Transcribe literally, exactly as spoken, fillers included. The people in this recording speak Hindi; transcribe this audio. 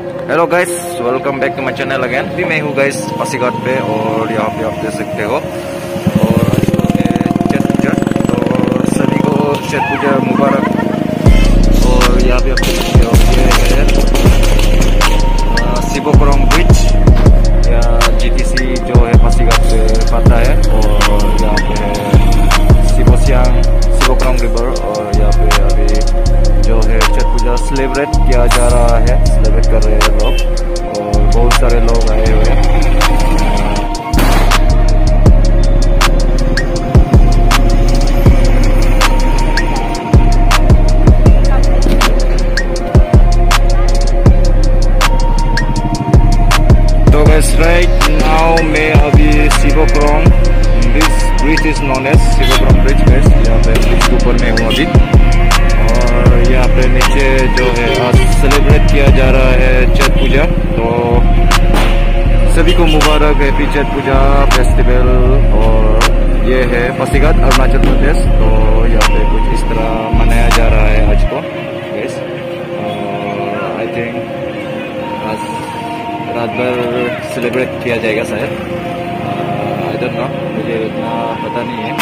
Hello guys, welcome back to my channel again. भी मैं हूँ गाइस पासीघाट पे, और यहाँ पे आप देख सकते हो। और आज तो है छठ पूजा, तो सभी को छठ पूजा मुबारक। और यहाँ पे आप देख सकते हो, ये है शिवोक्रम ब्रिज या जीटीसी जो है पासीघाट पे पड़ता है। और यहाँ पे है शिवोसियांग शिवोक्रम रिवर। और यहाँ पे अभी जो है छठ पूजा सेलिब्रेट किया जा रहा है, सेलिब्रेट कर रहे हैं लोग, और बहुत सारे लोग आए हुए हैं। तो बस राइट नाउ मैं अभी Shivokram, this bridge is known as Shivokram bridge. बस यहाँ पे ब्रिज के ऊपर में हूँ अभी, और यहाँ पे नीचे जो है आज सेलिब्रेट किया जा रहा है छठ पूजा। तो सभी को मुबारक हैप्पी छठ पूजा फेस्टिवल। और ये है पासीघाट अरुणाचल प्रदेश। तो यहाँ पे कुछ इस तरह मनाया जा रहा है आज को। यस, आई थिंक आज रात भर सेलिब्रेट किया जाएगा शायद, आई डोंट नो, मुझे इतना पता नहीं है।